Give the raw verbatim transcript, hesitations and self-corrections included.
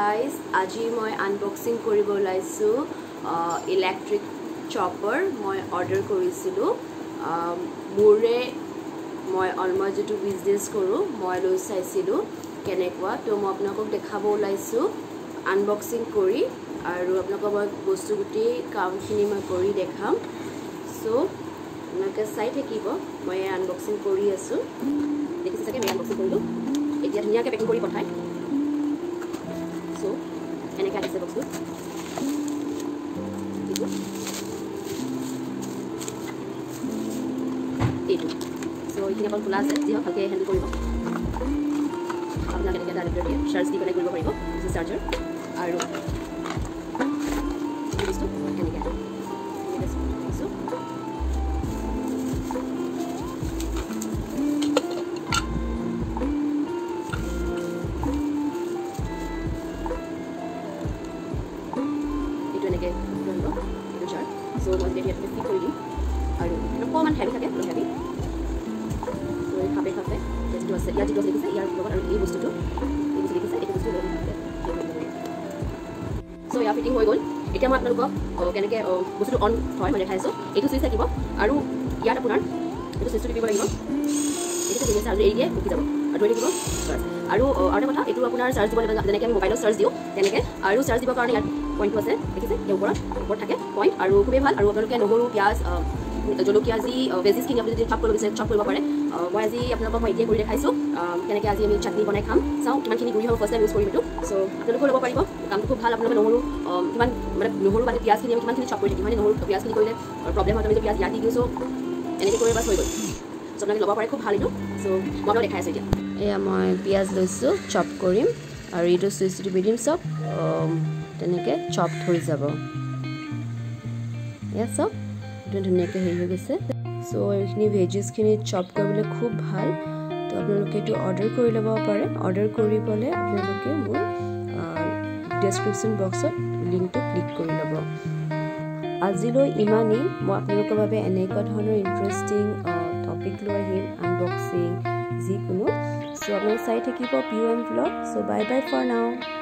guys, আজি মই unboxing কৰিব ওলাইছো ইলেক্ট্ৰিক চপাৰ মই অৰ্ডাৰ কৰিছিলো মোৰে মই অলমষ্ট যেটো বিজনেস কৰো মই লৈ চাইছিলো কেনেকুৱা তো মই আপোনাক দেখাব ওলাইছো আনবক্সিং কৰি আৰু আপোনাক মই বস্তু গুটি কামখিনি মই কৰি দেখাম সো আপোনাকে চাই থাকিব মই আনবক্সিং কৰি আছো দেখিছে চাগে মই আনবক্সিং কৰিলো এতিয়া ধুনিয়াকে পেকিং কৰি পঠাই so এনেকা আছে বক্সটো এইটো so এইখিনি অকল খোলা আছে যি ভালকে হ্যান্ডল কৰিব আপোনাক এনেকা ডাইৰেক্ট দিয়ে চাৰ্জ দি কনেক্ট কৰিব পাৰিব দিছ চাৰ্জাৰ আৰু বস্তু এনেকা so so মই দেখি এটা ফিট কৰি দিম আৰু অকমান হেভি থাকে অলপ হেভি so এই খাবে খাবে যেটো আছে ইয়াত যেটো দেখিছে ইয়াৰ লগত আৰু এই বস্তুটো এই বস্তু দেখিছে এই বস্তু লগত so ইয়া ফিটিং হৈ গ'ল এতিয়া মই আপোনালোকক কেনেকৈ বস্তুটো অন হয় মই দেখাইছো এইটো সুইচ থাকিব আৰু ইয়াত আপোনাৰ এইটো সুইচটো টিপিব লাগিব এইটো ঠিক আছে আৰু এই দিয়ে উঠি যাব আৰু এই দিব আৰু আৰু কথা এইটো আপোনাৰ চাৰ্জ দিব লাগিব যেনেকৈ আমি মোবাইলত চাৰ্জ দিও তেনেকৈ আৰু চাৰ্জ দিবৰ কাৰণে ইয়াত পইণ্ট আছে দেখিছে এই ওপৰত ওপৰত থাকে পইণ্ট আৰু খুবেই ভাল আৰু আপোনালোকে নহৰু পিঁয়াজ জলকীয়া যি ভেজিছখিনি আপুনি যদি চপ কৰিব বিচাৰে চপ কৰিব পাৰে মই আজি আপোনালোকক মই এতিয়া কৰি দেখাইছোঁ কেনেকৈ আজি আমি চাটনি বনাই খাম চাওঁ কিমানখিনি গুৰি হ'ব ফাৰ্ষ্ট টাইম ইউজ কৰিম এইটো চ' আপোনালোকেও ল'ব পাৰিব কামটো খুব ভাল আপোনালোকে নহৰু কিমান মানে নহৰু মানে পিঁয়াজখিনি আমি কিমানখিনি চপ কৰি থাকিম মানে নহৰু পিঁয়াজখিনি কৰিলে প্ৰব্লেম হয় আমি পিঁয়াজ ইয়াত দি দিওঁ চ' এনেকৈ কৰি বাছ হৈ গ'ল চ' আপোনালোকে ল'ব পাৰে খুব ভাল এইটো চ' মই আপোনালোকক দেখাই আছোঁ এতিয়া এয়া মই পিঁয়াজ লৈছোঁ চপ কৰিম আৰু এইটো চুইচটো টিপি দিম চব তেনেকৈ চপ হৈ যাব এয়া চব এইটো ধুনীয়াকৈ হেৰি হৈ গৈছে চ' এইখিনি ভেজিছখিনি চপ কৰিবলৈ খুব ভাল তো আপোনালোকে এইটো অৰ্ডাৰ কৰি ল'ব পাৰে অৰ্ডাৰ কৰিবলৈ আপোনালোকে মোৰ ডেছক্ৰিপশ্যন বক্সত লিংকটো ক্লিক কৰি ল'ব আজিলৈ ইমানেই মই আপোনালোকৰ বাবে এনেকুৱা ধৰণৰ ইণ্টাৰেষ্টিং টপিক লৈ আহিম আনবক্সিং যিকোনো চ' আপোনালোকে চাই থাকিব পিউ এম vlog so' bye bye for নাও